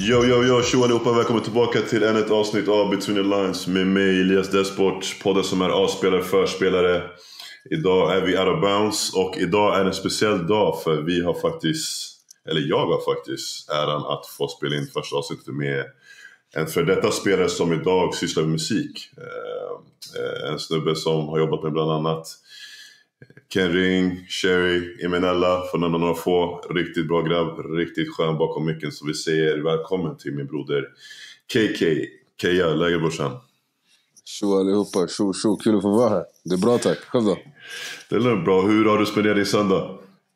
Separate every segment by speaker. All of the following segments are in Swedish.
Speaker 1: Yo, tjo allihopa, välkommen tillbaka till ännu ett avsnitt av Between the Lines med mig, Elias Desport, podden som är avspelare, förspelare. Idag är vi out of bounds och idag är en speciell dag för vi har faktiskt, eller jag har faktiskt äran att få spela in första avsnittet med en för detta spelare som idag sysslar med musik. En snubbe som har jobbat med bland annat Ken Ring, Sherry, Eminella, för några få. Riktigt bra grabb, riktigt skön bakom micken. Så vi säger välkommen till min broder KK. Keja, läger brorsan.
Speaker 2: Tjo allihopa, tjo, kul att få vara här. Det är bra, tack. Själv då?
Speaker 1: Det är bra, hur har du spenderat din söndag?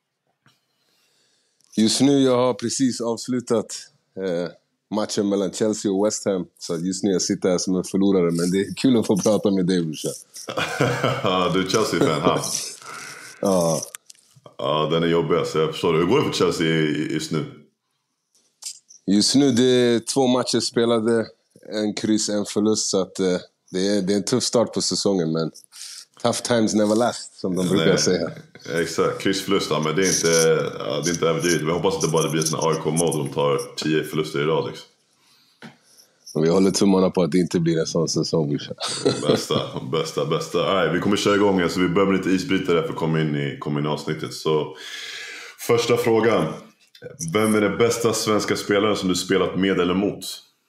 Speaker 2: Just nu jag har precis avslutat matchen mellan Chelsea och West Ham. Så just nu jag sitter här som en förlorare. Men det är kul att få prata med dig, brorsan.
Speaker 1: Du är Chelsea-fan, ha?
Speaker 2: Ja.
Speaker 1: Ja, den är jobbig, så jag förstår. Hur går det för Chelsea just nu?
Speaker 2: Just nu det är 2 matcher spelade. En kryss, en förlust. Så att, det är en tuff start på säsongen. Men tough times never last, som de brukar säga.
Speaker 1: Exakt, kryssförlust, men det är inte överdrivet. Vi hoppas att det bara blir en AIK-mod och de tar 10 förluster i rad liksom.
Speaker 2: Vi håller tummarna på att det inte blir en sån säsong.
Speaker 1: Bästa. Right, vi kommer köra igång, så vi börjar med lite isbrytare för att komma in i avsnittet. Så första frågan. Vem är den bästa svenska spelaren som du spelat med eller mot?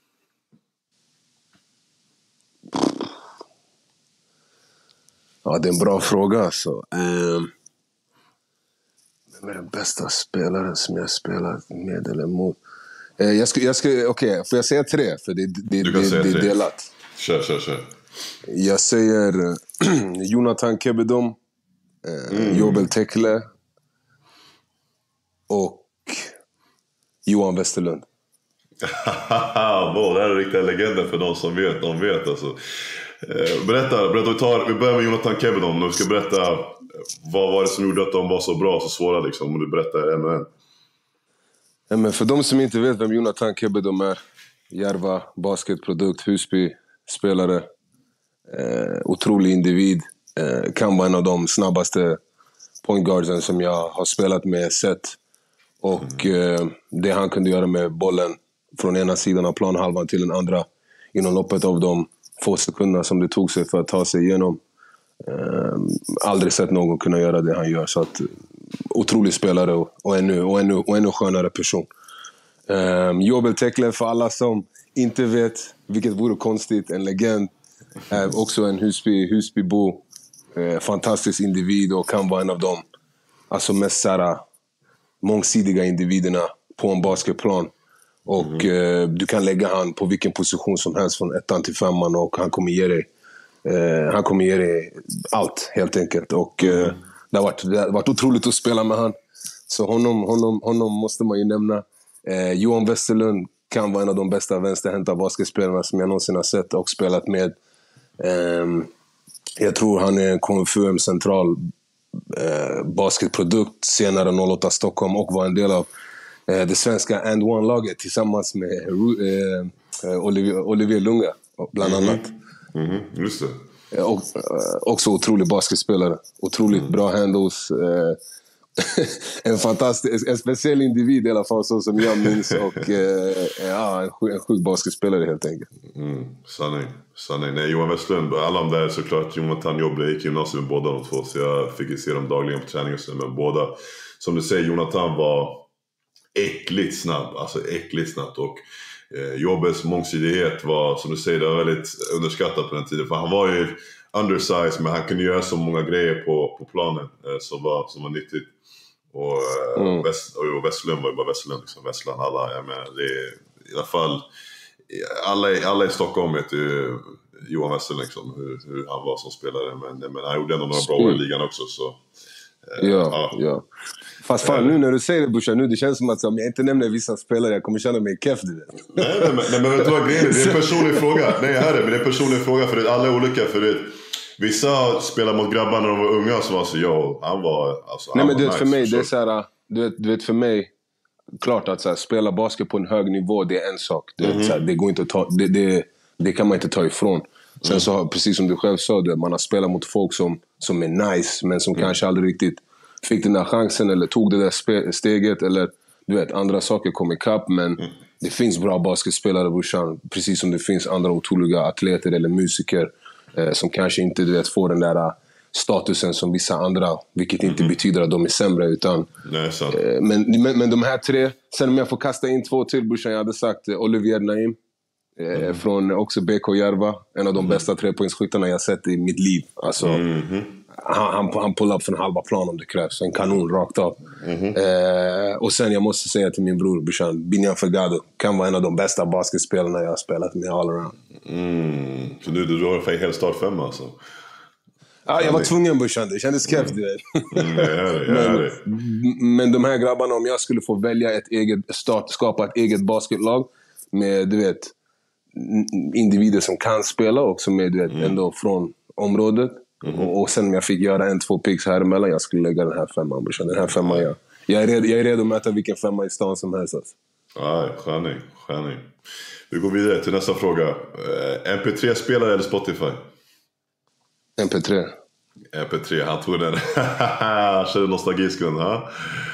Speaker 2: Ja, det är en bra fråga alltså. Vem är den bästa spelaren som jag spelat med eller mot? Okej, får jag säga 3? För det är delat.
Speaker 1: Kör.
Speaker 2: Jag säger Jonathan Kebedom, Jobel Tekle och Johan Westerlund.
Speaker 1: Det här är riktiga legender för de som vet. De vet alltså. Berätta, vi börjar med Jonathan Kebedom. Du ska berätta vad var det som gjorde att de var så bra, så svåra liksom. Om du berättar en och en.
Speaker 2: Ja, men för de som inte vet vem Jonathan Kebedom är, Järva, basketprodukt, Husby, spelare, otrolig individ, kan vara en av de snabbaste point guardsen som jag har spelat med, sett. Och det han kunde göra med bollen från ena sidan av planhalvan till den andra inom loppet av de få sekunderna som det tog sig för att ta sig igenom. Aldrig sett någon kunna göra det han gör. Så att, otrolig spelare och ännu skönare person. Jobel Tekle, för alla som inte vet, vilket vore konstigt, en legend. Också en Husbybo. Fantastisk individ och kan vara en av de mest mångsidiga individerna på en basketplan. Och du kan lägga han på vilken position som helst från 1 till 5 och han kommer ge dig allt helt enkelt. Och det har varit otroligt att spela med han. Så honom måste man ju nämna. Johan Westerlund kan vara en av de bästa vänsterhänta basketspelarna som jag någonsin har sett och spelat med. Jag tror han är en KFUM central basketprodukt, senare 08 Stockholm, och var en del av det svenska And One-laget tillsammans med Olivier Lunga bland annat.
Speaker 1: Just det.
Speaker 2: Och också otrolig basketspelare. Otroligt bra handles. En speciell individ i alla fall, så som jag minns. Och en sjuk basketspelare helt enkelt.
Speaker 1: Sanning. Nej, Johan Westlund, alla de där såklart. Jonathan jobbade, gick gymnasium med båda de två. Så jag fick se dem dagligen på träning. Men båda, som du säger, Jonathan var äckligt snabb. Och jobbets mångsidighet var, som du säger, det var väldigt underskattat på den tiden. För han var ju undersized, men han kunde göra så många grejer på planen som var nyttigt. Och Westlund var ju bara Westlund liksom. Westland, alla, jag menar, det är i alla fall alla i Stockholm vet ju Johan Westlund liksom, hur han var som spelare, men han gjorde ändå några bra år i ligan också, så
Speaker 2: ja. Fast fan, nu när du säger det, brorsan, nu det känns som att om jag inte nämner vissa spelare, jag kommer känna mig keff.
Speaker 1: Nej, men vet du vad grejen är? Det är en personlig fråga. Nej, jag hör det, men det är en personlig fråga, för alla är olika. För vissa spelar mot grabbar när de var unga, så var så han var
Speaker 2: nej, men du vet, för mig, det är så här, du vet, för mig, klart att så här, spela basket på en hög nivå, det är en sak. Det går inte att ta, det kan man inte ta ifrån. Sen så, precis som du själv sa, man har spelat mot folk som är nice, men som kanske aldrig riktigt fick den där chansen eller tog det där steget, eller du vet, andra saker kom ikapp. Men det finns bra basketspelare, brorsan. Precis som det finns andra otroliga atleter eller musiker som kanske inte får den där statusen som vissa andra. Vilket inte betyder att de är sämre. Utan,
Speaker 1: Nej, sant.
Speaker 2: Men de här tre, sen om jag får kasta in två till, brorsan, jag hade sagt Olivier Naim. Från också BK Järva. En av de bästa trepoängsskyttarna jag sett i mitt liv. Alltså, han pull up från halva plan om det krävs. En kanon rakt av. Och sen jag måste säga till min bror Bishan, Binyan Fagado kan vara en av de bästa basketspelarna jag har spelat med all around.
Speaker 1: Så du har en hel startfemma alltså?
Speaker 2: Ja, jag var tvungen, Bishan. Det kändes kräft. Men de här grabbarna, om jag skulle få välja ett eget skapa ett eget basketlag med, du vet, individer som kan spela och som är, du vet, ändå från området. Och sen om jag fick göra 1-2 picks här emellan, jag skulle lägga den här femman. Den här femman, jag är redo att möta vilken femma i stan som helst. Alltså.
Speaker 1: Ja, sköning. Vi går vidare till nästa fråga. MP3-spelare eller Spotify? MP3, han tog den. Kör nostalgiskund, ha?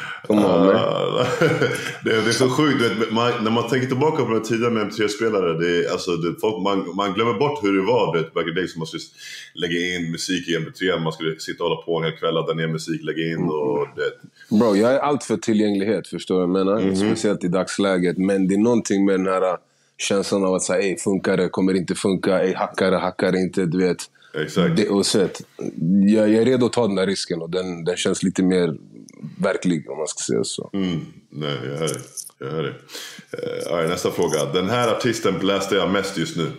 Speaker 1: Det är så sjukt, du vet, när man tänker tillbaka på den tiden med MP3-spelare, man glömmer bort hur det var, du vet, back in days, man skulle lägga in musik i MP3, man skulle sitta och hålla på en hel kväll, ladda ner musik, lägga in och det.
Speaker 2: Bro, jag är allt för tillgänglighet, förstår jag menar, speciellt i dagsläget, men det är någonting med den här känslan av att säga, funkar det, kommer det inte funka, hackar det inte, du vet.
Speaker 1: Exakt.
Speaker 2: Jag är redo att ta den där risken och den känns lite mer verklig, om man ska säga så.
Speaker 1: Nej, jag hör det. Nästa fråga. Den här artisten läste jag mest just nu.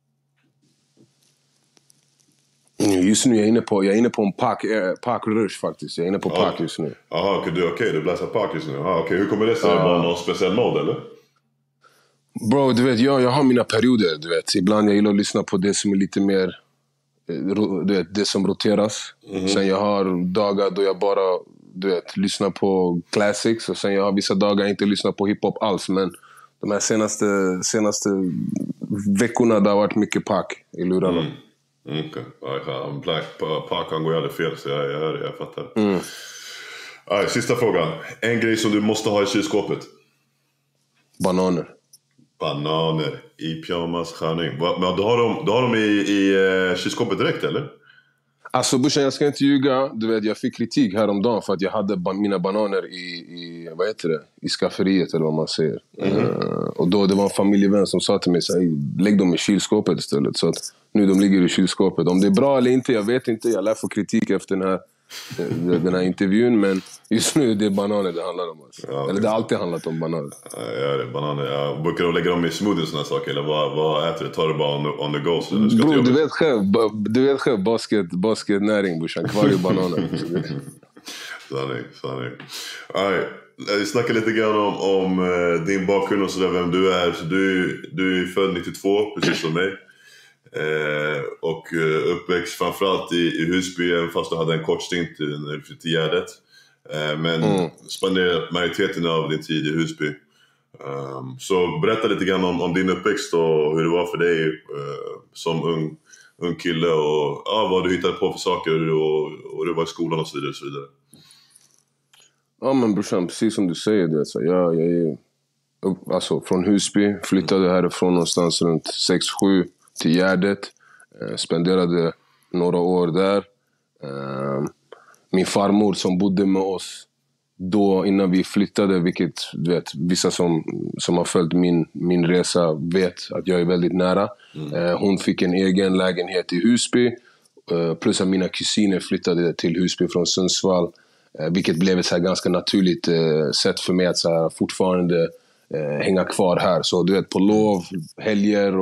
Speaker 2: Just nu jag är inne på en Park Rush faktiskt. Jag är inne på Park just nu.
Speaker 1: Jaha, du läser Park just nu. Hur kommer det sig? Var någon speciell mode eller?
Speaker 2: Bro, du vet, jag har mina perioder, du vet. Ibland jag gillar att lyssna på det som är lite mer, du vet, det som roteras. Sen jag har dagar då jag bara, du vet, lyssnar på classics. Och sen jag har vissa dagar jag inte lyssnar på hiphop alls. Men de här senaste veckorna det har varit mycket pack i lurarna.
Speaker 1: Okej. Pack kan gå aldrig fel, så jag hör det, jag fattar. Sista frågan. En grej som du måste ha i kylskåpet? Bananer i pyjamas, skärning. Men du har dem i kylskåpet direkt, eller?
Speaker 2: Alltså Bushan, jag ska inte ljuga. Du vet, jag fick kritik häromdagen för att jag hade mina bananer i vad heter det? I skafferiet eller vad man säger. Och då det var en familjevän som sa till mig så här, lägg dem i kylskåpet istället. Så att nu de ligger i kylskåpet. Om det är bra eller inte, jag vet inte. Jag lär få kritik efter den här intervjun. Men just nu det är bananer det handlar om. Alltså. Ja, eller det har alltid handlat om bananer.
Speaker 1: Ja, det är bananer. Jag brukar lägga dem i smoothie och såna saker. Eller vad äter du? Tar du bara on the go?
Speaker 2: Bro, du vet själv basketnäring, brorsan. Kvar i bananer.
Speaker 1: Sanning. Vi snackar lite grann om din bakgrund och sådär, vem du är. Så du är född 92, precis som mig. Och uppväxt framförallt i Husby, även fast du hade en kort stint i Gärdet. Men spenderat majoriteten av din tid i Husby. Så berätta lite grann om din uppväxt och hur det var för dig som ung kille och vad du hittade på för saker och du var i skolan och så vidare. Ja,
Speaker 2: men brorsan, precis som du säger, du vet, så jag är alltså från Husby, flyttade härifrån någonstans runt 6-7 till Gärdet, spenderade några år där. Min farmor som bodde med oss då innan vi flyttade, vilket du vet, vissa som har följt min resa vet att jag är väldigt nära. Hon fick en egen lägenhet i Husby, plus att mina kusiner flyttade till Husby från Sundsvall, vilket blev ett så här ganska naturligt sätt för mig att så här fortfarande hänga kvar här. Så du vet, på lov, helger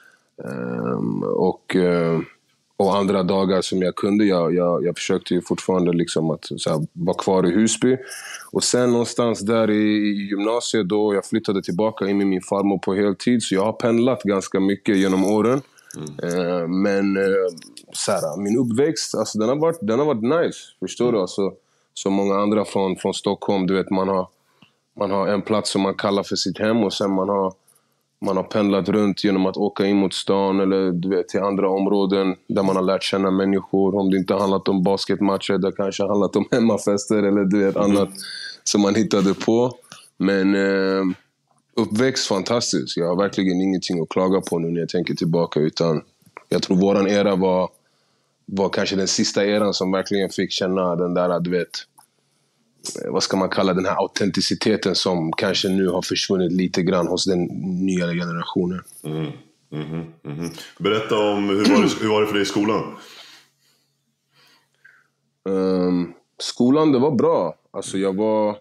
Speaker 2: och andra dagar som jag kunde. Jag försökte ju fortfarande liksom att så här, vara kvar i Husby. Och sen någonstans där i gymnasiet då jag flyttade tillbaka in med min farmor på heltid. Så jag har pendlat ganska mycket genom åren. Men så här, min uppväxt, alltså, den har varit nice. Förstår du? Alltså, så många andra från Stockholm, du vet, man har en plats som man kallar för sitt hem. Och sen man har pendlat runt genom att åka in mot stan eller du vet, till andra områden där man har lärt känna människor. Om det inte har handlat om basketmatcher, det kanske har handlat om hemmafester eller du vet, annat som man hittade på. Men Uppväxt fantastiskt. Jag har verkligen ingenting att klaga på nu när jag tänker tillbaka. Utan jag tror våran era var kanske den sista eran som verkligen fick känna den där, du vet, vad ska man kalla den här autenticiteten som kanske nu har försvunnit lite grann hos den nya generationen.
Speaker 1: Berätta om hur var det för dig i skolan?
Speaker 2: Skolan, det var bra. Alltså jag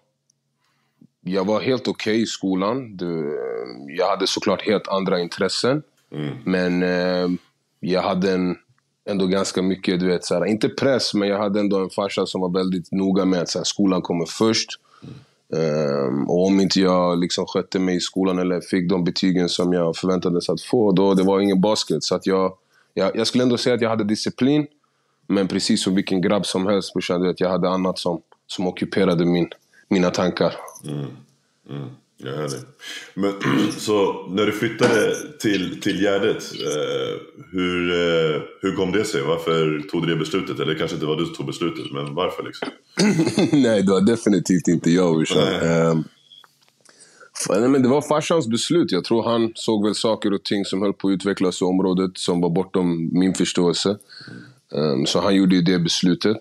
Speaker 2: var helt okej i skolan. Jag hade såklart helt andra intressen. Men jag hade ändå ganska mycket, du vet, så här, inte press, men jag hade ändå en farsa som var väldigt noga med att så här, skolan kommer först. Och om inte jag liksom skötte mig i skolan eller fick de betygen som jag förväntades att få, då det var ingen basket. Så att jag skulle ändå säga att jag hade disciplin, men precis som vilken grabb som helst, jag hade annat som ockuperade mina tankar.
Speaker 1: Jag hör det. Men så när du flyttade till Gärdet, hur kom det sig? Varför tog du det beslutet? Eller kanske inte var du som tog beslutet, men varför liksom?
Speaker 2: Nej, det var definitivt inte jag. Men det var farsans beslut. Jag tror han såg väl saker och ting som höll på att utvecklas i området som var bortom min förståelse. Så han gjorde ju det beslutet.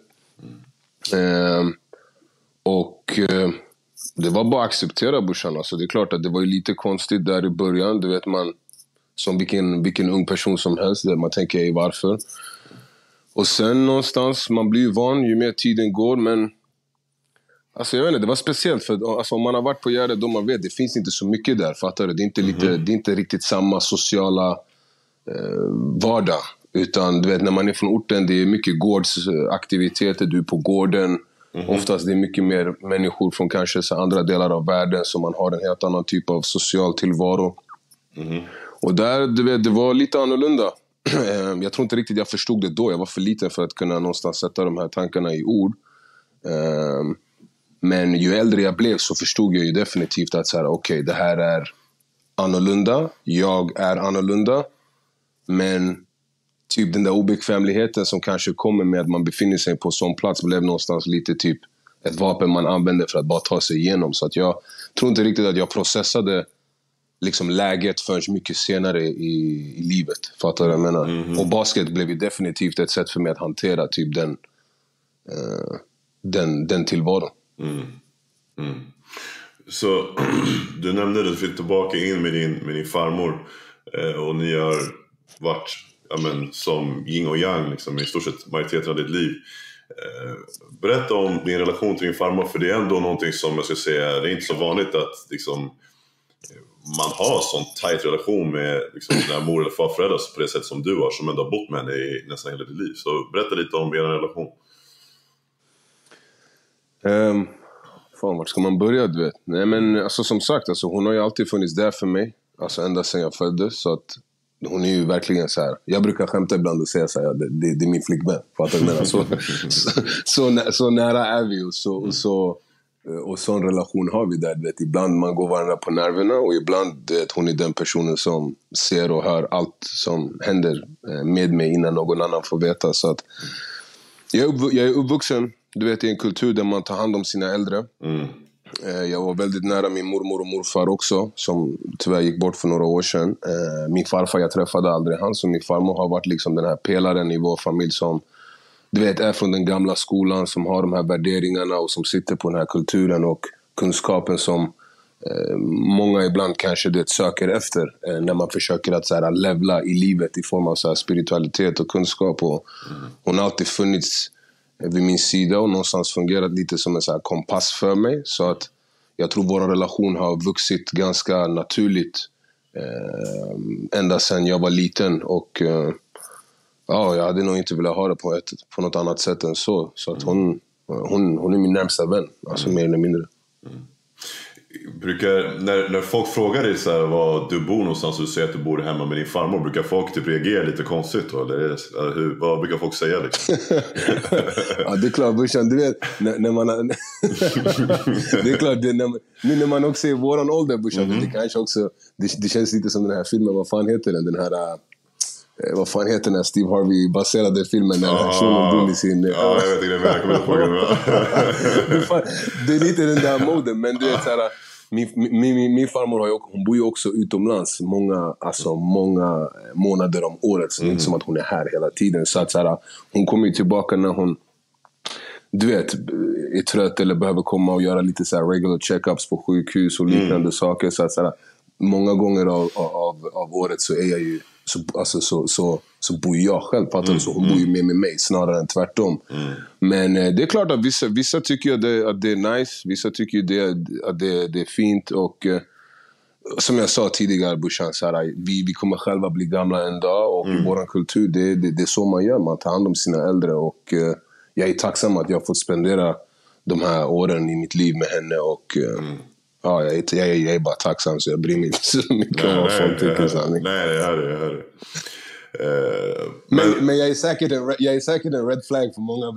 Speaker 2: Det var bara att acceptera, brorsan. Alltså, det är klart att det var ju lite konstigt där i början. Du vet, man som vilken ung person som helst, där man tänker varför. Och sen någonstans, man blir ju van ju mer tiden går. Men alltså, jag vet inte, det var speciellt. För alltså, om man har varit på Gärdet, då man vet, det finns inte så mycket där. Fattar du? Det är inte riktigt samma sociala vardag. Utan du vet, när man är från orten, det är mycket gårdsaktiviteter. Du är på gården. Oftast det är mycket mer människor från kanske så andra delar av världen, som man har en helt annan typ av social tillvaro. Och där, du vet, det var lite annorlunda. Jag tror inte riktigt jag förstod det då. Jag var för liten för att kunna någonstans sätta de här tankarna i ord. Men ju äldre jag blev så förstod jag ju definitivt att okej, det här är annorlunda. Jag är annorlunda. Men typ den där obekvämligheten som kanske kommer med att man befinner sig på sån plats blev någonstans lite typ ett vapen man använde för att bara ta sig igenom. Så att jag tror inte riktigt att jag processade liksom läget förrän mycket senare i livet. Fattar du vad jag menar? Och basket blev ju definitivt ett sätt för mig att hantera typ den tillvaron.
Speaker 1: Så du nämnde att du fick tillbaka in med din farmor, och ni har varit som yin och yang liksom, i stort sett majoriteten av ditt liv. Berätta om din relation till din farmor, för det är ändå någonting som jag ska säga, det är inte så vanligt att liksom, man har sån tajt relation med liksom, sina mor- eller farföräldrar på det sätt som du har, som ändå har bott med henne i nästan hela ditt liv. Så berätta lite om er relation.
Speaker 2: Vart ska man börja, du vet? Nej, men alltså, som sagt, alltså, hon har ju alltid funnits där för mig, alltså ända sedan jag föddes. Så att hon är ju verkligen så här. Jag brukar skämta ibland och säga så här, det är min flickvän. Fattar du vad jag menar? Så nära är vi, och sån relation har vi där. Vet, ibland man går varandra på nerverna, och ibland hon är den personen som ser och hör allt som händer med mig innan någon annan får veta. Så att jag är uppvuxen, du vet, i en kultur där man tar hand om sina äldre. Jag var väldigt nära min mormor och morfar också, som tyvärr gick bort för några år sedan. Min farfar, jag träffade aldrig han, så min farmor har varit liksom den här pelaren i vår familj som, du vet, är från den gamla skolan, som har de här värderingarna och som sitter på den här kulturen och kunskapen som många ibland kanske det söker efter när man försöker att så här, levla i livet i form av så här, spiritualitet och kunskap. Och hon har alltid funnits vid min sida och någonstans fungerat lite som en så här kompass för mig. Så att jag tror vår relation har vuxit ganska naturligt ända sedan jag var liten. Och jag hade nog inte velat ha det på något annat sätt än så. Så att hon är min närmsta vän, alltså mer eller mindre.
Speaker 1: När folk frågar dig så här, var du bor någonstans och du säger att du bor hemma med din farmor, brukar folk typ reagera lite konstigt då? Eller vad brukar folk säga liksom?
Speaker 2: Ja, det är klart, brorsan, du vet när man det är klart, nu när man också är i våran ålder, brorsan, det kanske också det känns lite som den här filmen, vad fan heter den här Steve Harvey baserade filmen när Sean dog i sin...
Speaker 1: Ja, jag vet inte, jag kommer inte ihåg det.
Speaker 2: Det är lite den där moden, men du vet såhär, Min farmor hon bor ju också utomlands många månader om året. Så det är inte som att hon är här hela tiden. Så att hon kommer ju tillbaka när hon, du vet, är trött eller behöver komma och göra lite så här regular checkups på sjukhus och liknande saker. Så att många gånger av året så är jag ju så bor jag själv, så hon bor ju med mig snarare än tvärtom. Men det är klart att vissa tycker att det är nice, vissa tycker att det är fint. Och som jag sa tidigare, Bushan, vi kommer själva bli gamla en dag, och i vår kultur det är så man gör, man tar hand om sina äldre. Och jag är tacksam att jag har fått spendera de här åren i mitt liv med henne. Och ja, jag är bara tacksam, så jag bryr mig inte så mycket om vad folk tycker.
Speaker 1: Nej, det är det.
Speaker 2: Men jag är säkert en red flag för många.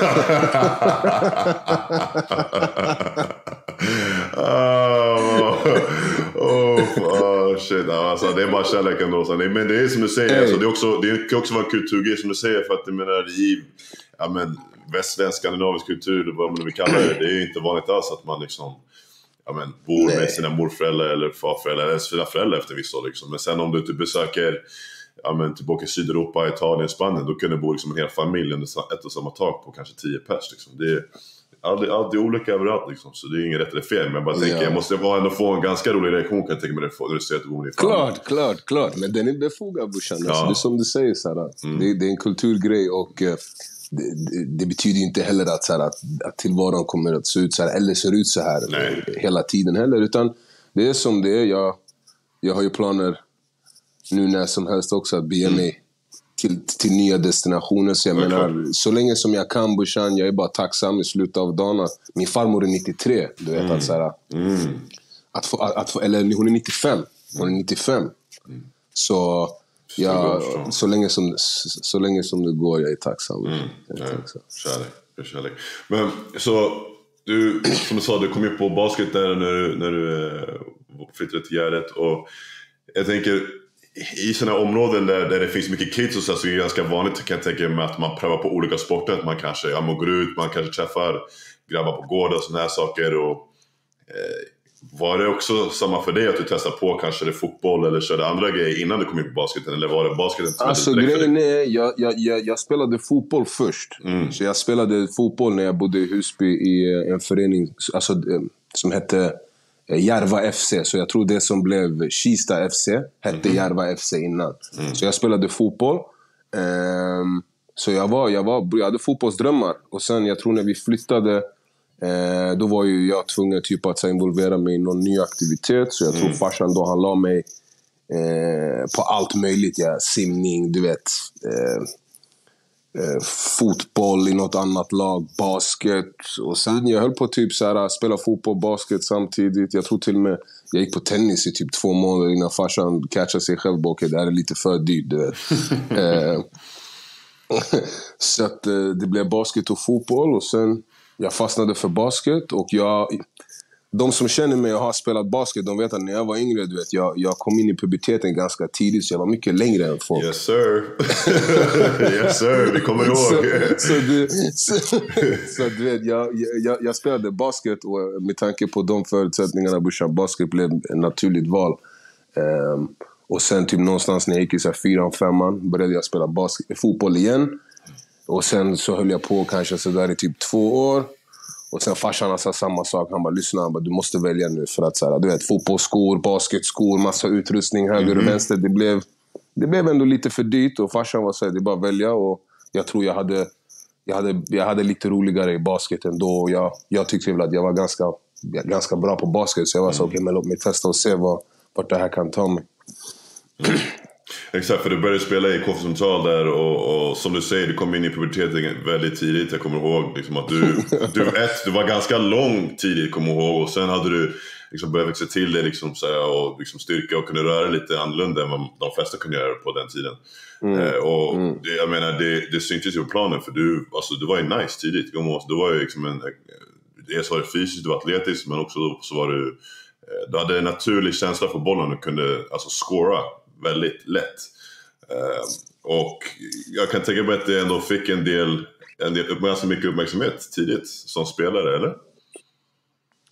Speaker 1: Shit, alltså, det är bara kärlek ändå. Men det är som du säger, alltså, det kan också vara en kulturgrej som du säger, för att jag menar, västländsk skandinavisk kultur, vad man vill kalla det, det är ju inte vanligt alls att man liksom bor med sina morföräldrar eller farföräldrar eller sina föräldrar efter vissa år liksom. Men sen om du typ besöker tillbaka i Sydeuropa, Italien, Spanien, då kan du bo liksom en hel familj under ett och samma tak på kanske 10 pers liksom. Det är alltid olika överallt liksom, så det är inget rätt eller fel. Men jag bara tänker, jag måste ändå få en ganska rolig reaktion, kan jag tänka mig, när du säger att du bor i familj.
Speaker 2: Klart, men den är befogad, Bushan. Alltså, det är som du säger, det är en kulturgrej, och det betyder inte heller att tillvaron kommer att se ut så här, eller ser ut så här hela tiden heller, utan det är som det är. Jag har ju planer nu när som helst också att bege mig till nya destinationer. Så jag menar, så länge som jag kan, Bushan, jag är bara tacksam i slutet av dagen. Min farmor är 93, du vet, att få, eller hon är 95. Hon är 95. Så så länge som det går, jag är tacksam.
Speaker 1: Kärlek. Men så du, som du sa, du kom ju på basket där när du flyttade till Gärdet, och jag tänker, i sådana områden där det finns mycket kids och så är det ganska vanligt, kan jag tänka mig, att man prövar på olika sporter. Att man kanske går ut, man kanske träffar grabbar på gården och sådana här saker. Och var det också samma för dig, att du testade på kanske det fotboll eller körde andra grejer innan du kom in på basketen? Eller var det basketen som
Speaker 2: alltså grejen är, jag spelade fotboll först. Så jag spelade fotboll när jag bodde i Husby i en förening som hette Järva FC. Så jag tror det som blev Kista FC hette Järva FC innan. Så jag spelade fotboll. Så jag hade fotbollsdrömmar. Och sen, jag tror när vi flyttade, då var ju jag tvungen typ att involvera mig i någon ny aktivitet. Så jag tror farsan då, han la mig på allt möjligt. Simning, du vet, fotboll i något annat lag, basket. Och sen jag höll på typ spela fotboll, basket samtidigt. Jag tror till och med jag gick på tennis i typ 2 månader innan farsan catchade sig själv. Okej, det här är lite för dyrt, du vet. Så att det blev basket och fotboll. Och sen jag fastnade för basket. Och de som känner mig och har spelat basket, de vet att när jag var yngre, du vet, jag kom in i puberteten ganska tidigt, så jag var mycket längre än folk.
Speaker 1: Yes sir. Yes sir, vi kommer ihåg.
Speaker 2: Så du vet, jag spelade basket, och med tanke på de förutsättningarna, Bushan, basket blev ett naturligt val. Och sen typ någonstans när jag gick i 4-5 började jag spela fotboll igen. Och sen så höll jag på kanske så där i typ 2 år. Och sen farsan sa samma sak. Han bara, lyssna, du måste välja nu. För att du vet, fotbollsskor, basketskor, massa utrustning höger och vänster. Det blev ändå lite för dyrt. Och farsan var så här, det är bara att välja. Och jag tror jag hade lite roligare i basket ändå. Jag tyckte väl att jag var ganska bra på basket. Så jag var så okej, men låt mig testa och se vart det här kan ta mig.
Speaker 1: Exakt, för du började spela i KF Central där, och som du säger, du kom in i puberteten väldigt tidigt. Jag kommer ihåg liksom att du var ganska lång tidigt, kommer ihåg, och sen hade du liksom börjat växa till det liksom, så här, och liksom styrka och kunde röra lite annorlunda än vad de flesta kunde göra på den tiden. Jag menar, det syntes ju på planen, för du var ju nice tidigt. Du var ju liksom dels var det fysiskt, du var atletisk, men också så var du hade en naturlig känsla för bollen och kunde scora väldigt lätt. Och jag kan tänka mig att det ändå fick en del ganska mycket uppmärksamhet tidigt som spelare, eller?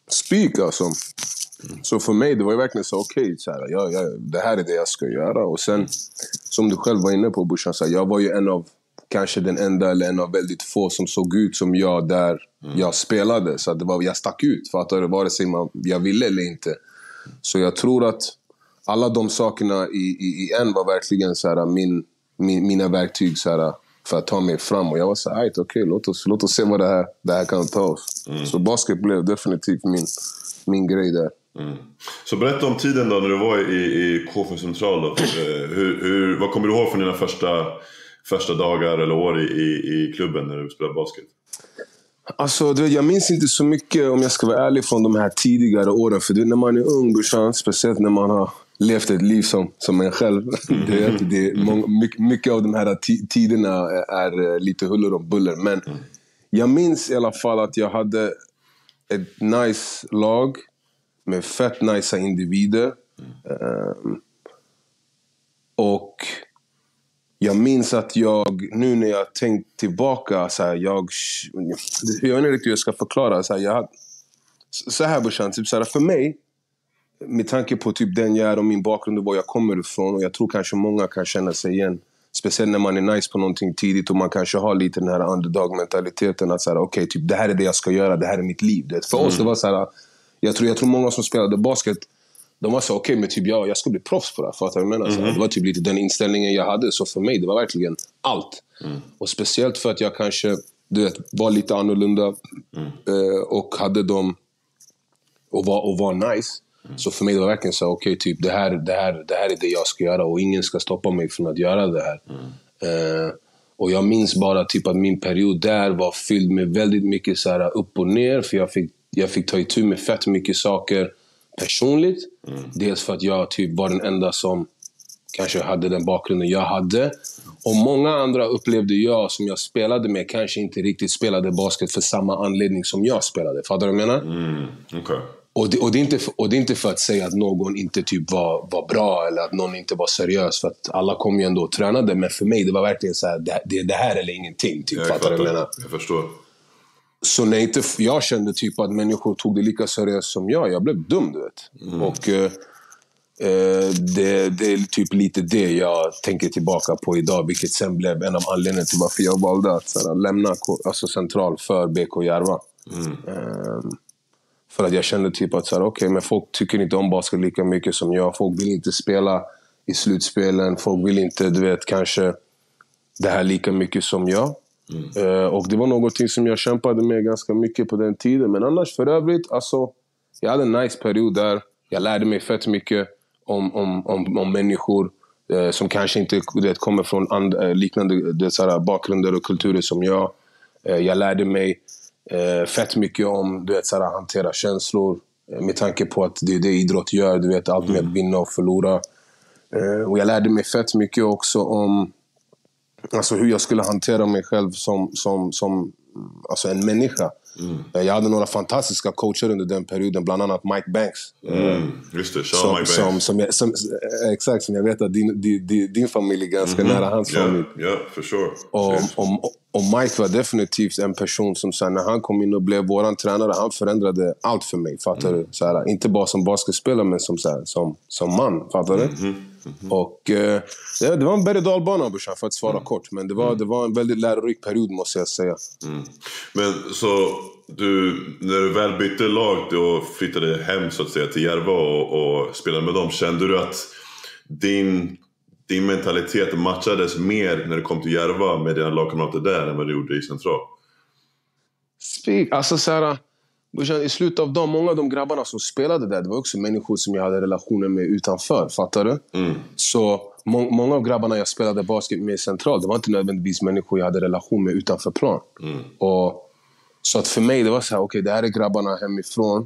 Speaker 2: Speak alltså. Så för mig, det var ju verkligen så okej, det här är det jag ska göra. Och sen, som du själv var inne på, Bushan, jag var ju en av, kanske den enda eller en av väldigt få som såg ut som jag där jag spelade. Så att jag stack ut, för att det vare sig jag ville eller inte. Så jag tror att alla de sakerna i en var verkligen mina verktyg för att ta mig fram. Och jag var okej, låt oss se vad det här kan ta oss. Så basket blev definitivt min grej där.
Speaker 1: Så berätta om tiden då när du var i KFUM Central då. Vad kommer du ihåg från dina första dagar eller år i klubben när du spelade basket?
Speaker 2: Alltså, jag minns inte så mycket, om jag ska vara ärlig, från de här tidigare åren. För när man är ung, Bushan, speciellt när man har levt ett liv som en själv. Mycket av de här tiderna är lite huller och buller. Men jag minns i alla fall att jag hade ett nice lag med fett nice individer. Och jag minns att nu när jag tänkt tillbaka, jag vet inte riktigt hur jag ska förklara. Så här Bushan, typ för mig, med tanke på typ den jag är och min bakgrund och var jag kommer ifrån, och jag tror kanske många kan känna sig igen, speciellt när man är nice på någonting tidigt och man kanske har lite den här underdog-mentaliteten att okej, typ det här är det jag ska göra, det här är mitt liv. För oss det var jag tror många som spelade basket, de var okej, men typ jag ska bli proffs på det, för att jag menar det var typ lite den inställningen jag hade. Så för mig, det var verkligen allt. Och speciellt för att jag kanske var lite annorlunda och hade dem och var nice. Så för mig det var verkligen okej, typ det här är det jag ska göra och ingen ska stoppa mig från att göra det här. Och jag minns bara typ att min period där var fylld med väldigt mycket upp och ner, för jag fick ta itu med fett mycket saker personligt. Dels för att jag typ var den enda som kanske hade den bakgrunden jag hade. Och många andra upplevde jag som jag spelade med kanske inte riktigt spelade basket för samma anledning som jag spelade. Fattar du vad jag menar?
Speaker 1: Okay.
Speaker 2: Och det är inte för att säga att någon inte typ var bra eller att någon inte var seriös, för att alla kom ju ändå och tränade. Men för mig det var verkligen det här eller ingenting typ. Fattar du vad jag menar?
Speaker 1: Jag förstår.
Speaker 2: Så när inte jag kände typ att människor tog det lika seriöst som jag blev dum, du vet. Och det är typ lite det jag tänker tillbaka på idag, vilket sen blev en av anledningarna till varför jag valde att lämna Central för BK Järva. För att jag kände typ att okej, men folk tycker inte om basket lika mycket som jag. Folk vill inte spela i slutspelen. Folk vill inte, du vet, kanske det här lika mycket som jag. Och det var någonting som jag kämpade med ganska mycket på den tiden. Men annars för övrigt, alltså, jag hade en nice period där. Jag lärde mig fett mycket om människor som kanske inte kommer från liknande bakgrunder och kulturer som jag. Jag lärde mig fett mycket om hantera känslor, med tanke på att det är det idrott gör, du vet, allt med att vinna och förlora. Och jag lärde mig fett mycket också om hur jag skulle hantera mig själv som en människa. Jag hade några fantastiska coacher under den perioden, bland annat Mike Banks.
Speaker 1: Just det, Mike Banks.
Speaker 2: Exakt, som jag vet att din familj är ganska nära hans familj.
Speaker 1: Ja, för sure.
Speaker 2: Och Mike var definitivt en person som när han kom in och blev våran tränare, han förändrade allt för mig, fattar du? Inte bara som basketspelare, men som man, fattar du? Och det var en berg- och dalbana, för att svara kort. Men det var en väldigt lärorik period, måste jag säga.
Speaker 1: Men så när du väl bytte lag och flyttade hem så att säga till Järva och spelade med dem, kände du att din mentalitet matchades mer när du kom till Järva med dina lagkamrater där än vad du gjorde i Central?
Speaker 2: I slutet av dagen, många av de grabbarna som spelade där, det var också människor som jag hade relationer med utanför, fattar du? Så många av grabbarna jag spelade basket med Central, det var inte nödvändigtvis människor jag hade relation med utanför plan. Och så att för mig det var okej, det här är grabbarna hemifrån.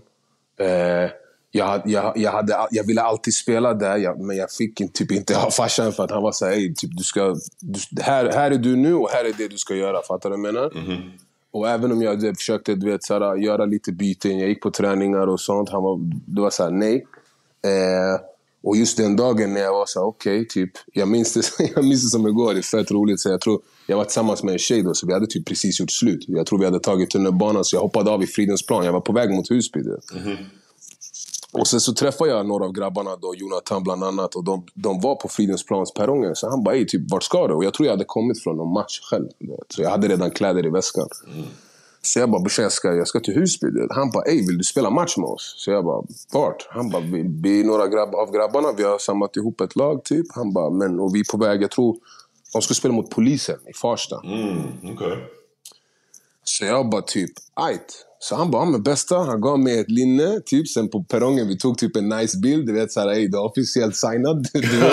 Speaker 2: Jag ville alltid spela där, men jag fick typ inte ha farsan, för att han var typ, här är du nu och här är det du ska göra, fattar du vad jag menar? Och även om jag försökte göra lite byten, jag gick på träningar och sånt, det var nej. Och just den dagen när jag var så okej, typ, jag minns det som igår, det är fett roligt. Så jag tror jag var tillsammans med en tjej då, så vi hade typ precis gjort slut. Jag tror vi hade tagit tunnelbanan, så jag hoppade av i Fridhemsplan. Jag var på väg mot Husby. Och sen så träffade jag några av grabbarna då, Jonathan bland annat, och de var på Fridhemsplans perrongen. Så han bara, typ, vart ska du? Och jag tror jag hade kommit från någon match själv. Så jag hade redan kläder i väskan. Så jag bara, jag ska till Husby. Han bara, vill du spela match med oss? Så jag bara, vart? Han bara, vi är några av grabbarna, vi har samlat ihop ett lag typ. Han bara, och vi är på väg, jag tror de skulle spela mot Polisen i Farsta.
Speaker 1: Okay.
Speaker 2: Så jag bara typ, ajt. Så han bara, med bästa, han gav mig ett linne typ. Sen på perrongen, vi tog typ en nice bild. Du vet såhär, du är officiellt signad.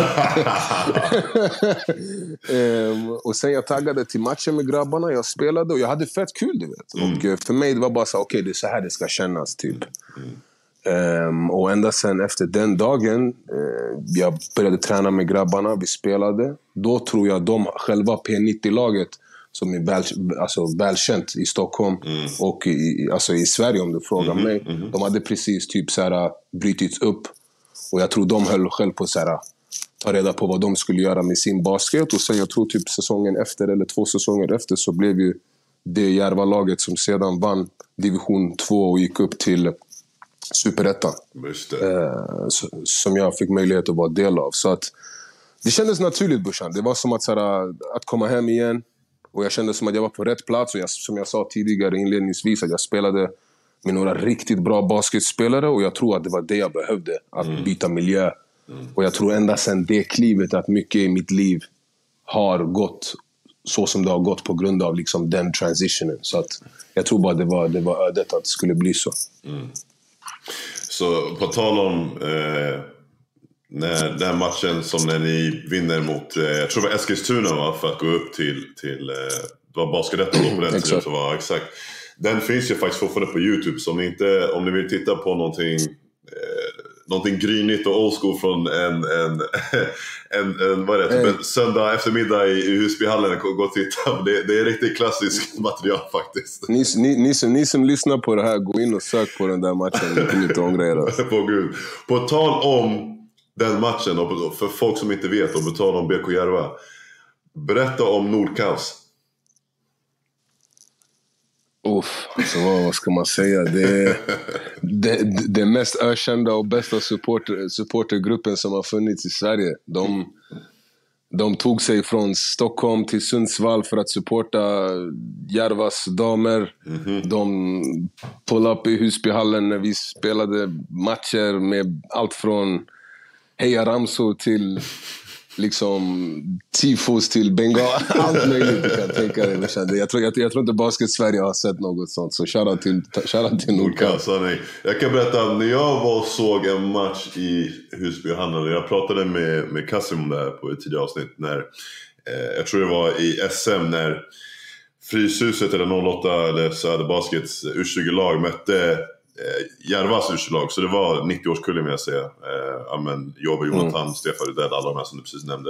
Speaker 2: Och sen jag taggade till matchen med grabbarna. Jag spelade och jag hade fett kul, du vet. Och för mig det var bara så okej, det är så här det ska kännas typ. Och ända sen efter den dagen jag började träna med grabbarna, vi spelade. Då tror jag de själva P90-laget, som är välkänt i Stockholm och i Sverige om du frågar mig. De hade precis typ såhär brytits upp. Och jag tror de höll själv på såhär ta reda på vad de skulle göra med sin basket. Och sen jag tror typ säsongen efter, eller 2 säsonger efter, så blev ju det Järva-laget som sedan vann division 2 och gick upp till Superettan. Som jag fick möjlighet att vara del av. Så att det kändes naturligt, Bushan. Det var som att komma hem igen. Och jag kände som att jag var på rätt plats. Och som jag sa tidigare inledningsvis, att jag spelade med några riktigt bra basketspelare. Och jag tror att det var det jag behövde. Att byta miljö. Och jag tror ända sedan det klivet att mycket i mitt liv har gått så som det har gått på grund av liksom den transitionen. Så att jag tror bara det var ödet att det skulle bli så.
Speaker 1: Så på tal om när den matchen som när ni vinner mot, jag tror det var Eskilstuna, va, för att gå upp till det var Basketrätten på den tiden, så var exakt. Den finns ju faktiskt fortfarande på YouTube, så om ni vill titta på någonting grynigt och old school från en vad är det, en söndag eftermiddag i Husbyhallen, gå och titta. Det är riktigt klassiskt material faktiskt.
Speaker 2: Ni som lyssnar på det här, gå in och sök på den där matchen. Inte ångra er.
Speaker 1: På Gud. På tal om den matchen, och för folk som inte vet, och på tal om BK Järva, berätta om Nordkaos.
Speaker 2: Så vad ska man säga? Det mest ökända och bästa supportergruppen som har funnits i Sverige. De tog sig från Stockholm till Sundsvall för att supporta Järvas damer. De pull up i Husbyhallen när vi spelade matcher med allt från heja ramsor till liksom tifos till bengal, allt möjligt du kan tänka dig. Jag tror inte basket Sverige har sett något sånt, så shoutout till Nordkaos.
Speaker 1: Jag kan berätta, när jag var och såg en match i Husbyhallen, jag pratade med Kassim om det här på ett tidigare avsnitt, när jag tror det var i SM, när Fryshuset eller 08 eller Söder Baskets U20-lag mötte Järvas U20-lag, så det var 90-årskullen vill jag säga. Jobbe, Jonathan, Stefan Rydell, alla de här som du precis nämnde.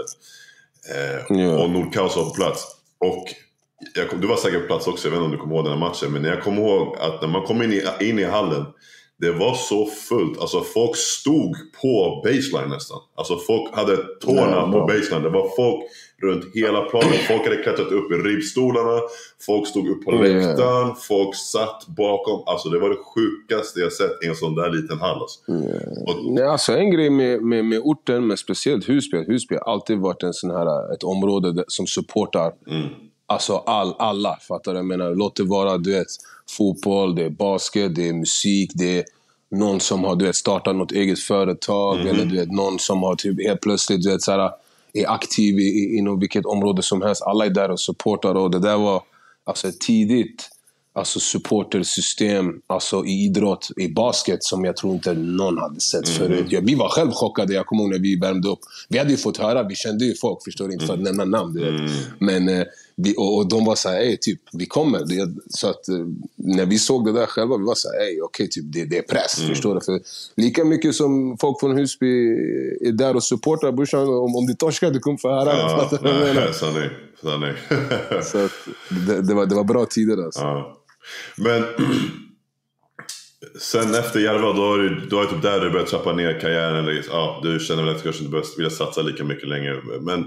Speaker 1: Och Nordkaos var på plats. Och du var säkert på plats också, jag vet inte om du kommer ihåg den här matchen, men jag kommer ihåg att när man kom in i hallen, det var så fullt. Alltså folk stod på baseline nästan. Alltså folk hade tårna på baseline. Det var folk runt hela planen. Folk hade klättrat upp i ribbstolarna. Folk stod upp på läktaren. Folk satt bakom. Alltså det var det sjukaste jag sett i en sån där liten hall.
Speaker 2: Alltså en grej med orten, med speciellt Husby. Husby har alltid varit ett område som supportar alltså alla, fattar du? Jag menar, låt det vara, du vet, fotboll, det är basket, det är musik, det är någon som har, du vet, startat något eget företag, eller du vet, någon som har typ helt plötsligt, du vet, såhär, är aktiv inom vilket område som helst. Alla är där och supportar, och det där var alltså ett tidigt supportersystem, alltså i idrott, i basket, som jag tror inte någon hade sett förut. Vi var själv chockade, jag kommer ihåg när vi värmde upp. Vi hade ju fått höra, vi kände ju folk, förstår inte, för att nämna namn, du vet. Men och de var såhär, typ, vi kommer. Så att när vi såg det där själva, vi var såhär, okej, typ, det är press, förstår du? För lika mycket som folk från Husby är där och supportar Bushan, om du torskar, du kommer få höra.
Speaker 1: Sanning.
Speaker 2: Så att det var bra tider alltså.
Speaker 1: Men Sen efter Järva, då är typ där du börjat trappa ner karriären. Eller, ja, du känner väl att du kanske inte vill satsa lika mycket längre. Men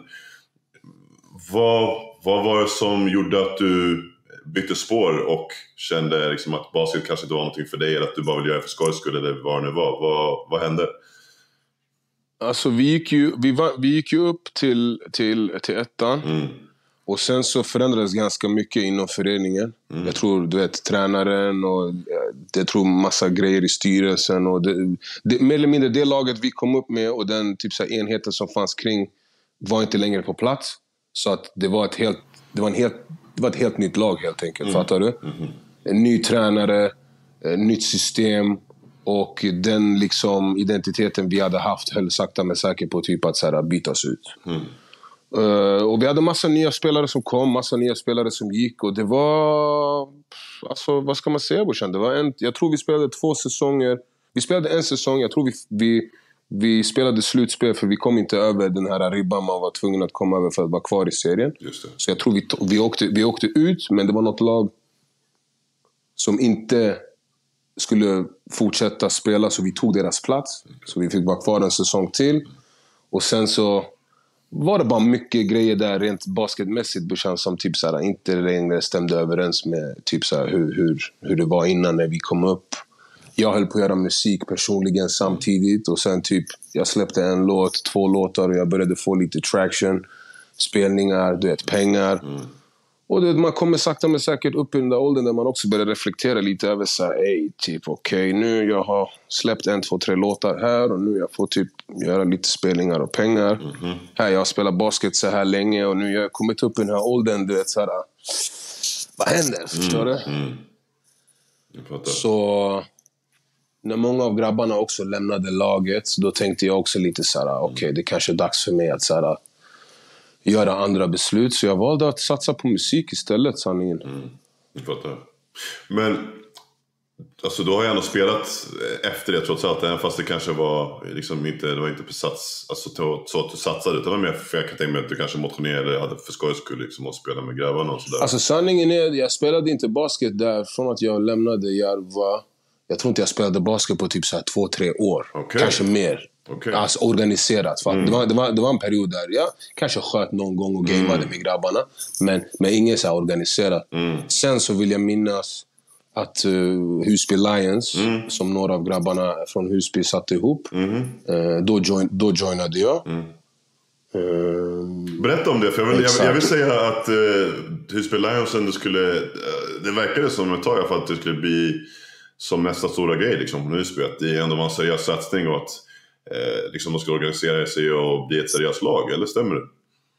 Speaker 1: vad var det som gjorde att du bytte spår och kände liksom att basket kanske inte var någonting för dig, eller att du bara ville göra för skojs skull, eller vad det nu var? Vad hände?
Speaker 2: Alltså vi gick ju upp till ettan. Och sen så förändrades ganska mycket inom föreningen. Jag tror, du vet, tränaren och jag tror massa grejer i styrelsen. Och mer eller mindre det laget vi kom upp med och den typ så här enheten som fanns kring var inte längre på plats. Så att det var ett helt nytt lag helt enkelt, fattar du? En ny tränare, nytt system. Och den liksom identiteten vi hade haft höll sakta men säkert på typ att så här, bytas ut. Och vi hade massa nya spelare som kom, massa nya spelare som gick. Och det var, alltså vad ska man säga, brorsan? Det var jag tror vi spelade 2 säsonger. Vi spelade en säsong, jag tror vi spelade slutspel, för vi kom inte över den här ribban man var tvungen att komma över för att vara kvar i serien.
Speaker 1: Just det.
Speaker 2: Så jag tror vi åkte ut, men det var något lag som inte skulle fortsätta spela, så vi tog deras plats. Så vi fick vara kvar en säsong till. Och sen så var det bara mycket grejer där rent basketmässigt, brorsan, som typ såhär, inte längre stämde överens med typ såhär, hur det var innan när vi kom upp. Jag höll på att göra musik personligen samtidigt. Och sen typ, jag släppte 1 låt, 2 låtar och jag började få lite traction. Spelningar, du vet, pengar. Och man kommer sakta men säkert upp i den där åldern där man också börjar reflektera lite över så här, typ okej, nu jag har släppt 1, 2, 3 låtar här och nu jag får typ göra lite spelningar och pengar. Här, jag har spelat basket så här länge och nu jag har kommit upp i den här åldern, du vet så här, vad händer, förstår du? Så när många av grabbarna också lämnade laget, då tänkte jag också lite så här, okej, det kanske är dags för mig att så här, göra andra beslut. Så jag valde att satsa på musik istället, sanningen.
Speaker 1: Jag fattar. Men alltså, du har ju ändå spelat efter det trots allt, även fast det kanske var liksom inte, det var inte på sats, alltså så att du satsade, utan det var mer för jag kan tänka mig att du kanske motionerade, hade för skojs skull liksom, och spela med grabbarna och sådär.
Speaker 2: Alltså sanningen är, jag spelade inte basket där från att jag lämnade Järva. Jag tror inte jag spelade basket på typ så här 2-3 år. Kanske mer. Alltså organiserat. Det var en period där jag kanske sköt någon gång och gameade med grabbarna. Men inget så här organiserat. Sen så vill jag minnas att Husby Lions, som några av grabbarna från Husby satte ihop, då joinade jag.
Speaker 1: Berätta om det, för jag vill säga att Husby Lions ändå skulle, det verkade som ett tag för att det skulle bli som nästa stora grej liksom, från Husby, att det ändå var en seriös satsning och att liksom de ska organisera sig och bli ett seriöst lag, eller stämmer det?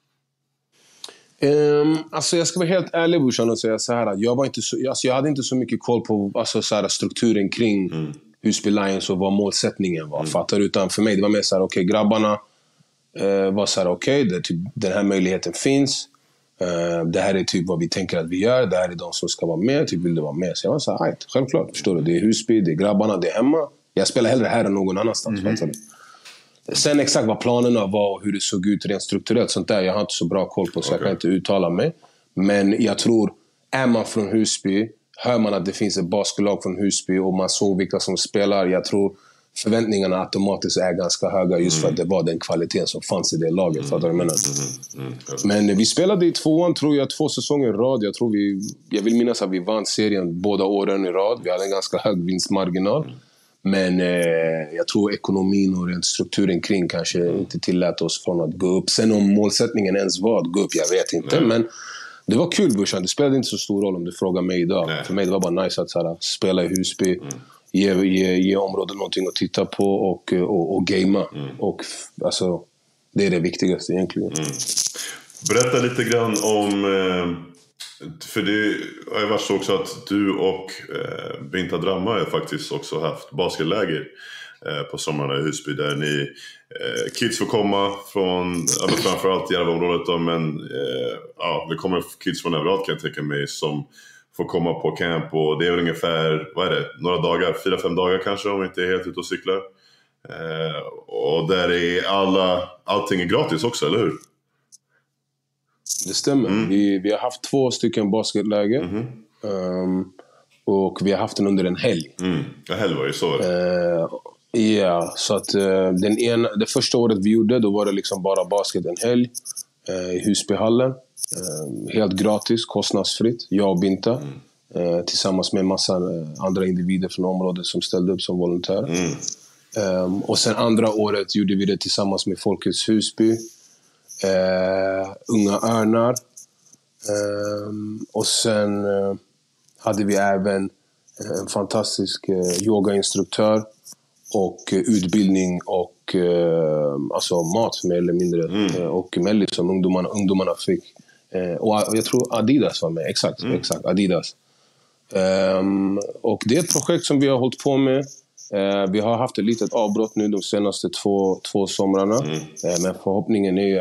Speaker 2: Alltså jag ska vara helt ärlig, brorsan, och säga så här att jag hade inte så mycket koll på alltså, så här, strukturen kring Husby Lions och vad målsättningen var, fattar, utan för mig det var mer så här, okej, grabbarna var så här, okej, typ, den här möjligheten finns, det här är typ vad vi tänker att vi gör, det här är de som ska vara med, typ vill du vara med, så jag var så här, självklart, förstår du, det är Husby, det är grabbarna, det är hemma, jag spelar hellre här än någon annanstans, fattar du? Sen exakt vad planerna var och hur det såg ut rent strukturellt, sånt där jag har inte så bra koll på, så jag kan inte uttala mig. Men jag tror, är man från Husby, hör man att det finns ett basketlag från Husby och man såg vilka som spelar, jag tror förväntningarna automatiskt är ganska höga just för att det var den kvaliteten som fanns i det laget. Fattar du vad jag menar? Men vi spelade i 2:an, tror jag, 2 säsonger i rad. Jag vill minnas att vi vann serien båda åren i rad. Vi hade en ganska hög vinstmarginal. Men jag tror ekonomin och rent strukturen kring kanske inte tillät oss från att gå upp. Sen om målsättningen ens var att gå upp, jag vet inte. Men det var kul, brorsan. Det spelade inte så stor roll om du frågar mig idag. För mig det var bara nice att såhär, spela i Husby. Ge området någonting att titta på och gamea. Och alltså, det är det viktigaste egentligen.
Speaker 1: Berätta lite grann om... För det har ju varit så också att du och Binta Dramma har faktiskt också haft basketläger på sommarna i Husby, där ni kids får komma från framförallt Järvaområdet då, men det kommer kids från överallt, kan jag tänka mig, som får komma på camp, och det är väl ungefär, vad är det, några dagar, 4-5 dagar kanske, om vi inte är helt ute och cyklar, och där är allting är gratis också, eller hur?
Speaker 2: Det stämmer. Vi har haft 2 stycken basketläger. Och vi har haft den under en helg.
Speaker 1: En helg var det så.
Speaker 2: Ja, så att det första året vi gjorde, då var det liksom bara basket en helg i Husbyhallen. Helt gratis, kostnadsfritt. Jag och Binta. Tillsammans med en massa andra individer från området som ställde upp som volontärer. Och sen andra året gjorde vi det tillsammans med Folkets Husby. Unga Örnar. Och sen hade vi även en fantastisk yogainstruktör och utbildning och alltså mat mer eller mindre och mellis som ungdomarna fick. Och jag tror Adidas var med, exakt Adidas. Och det är ett projekt som vi har hållit på med. Vi har haft ett litet avbrott nu de senaste två somrarna. Men förhoppningen är ju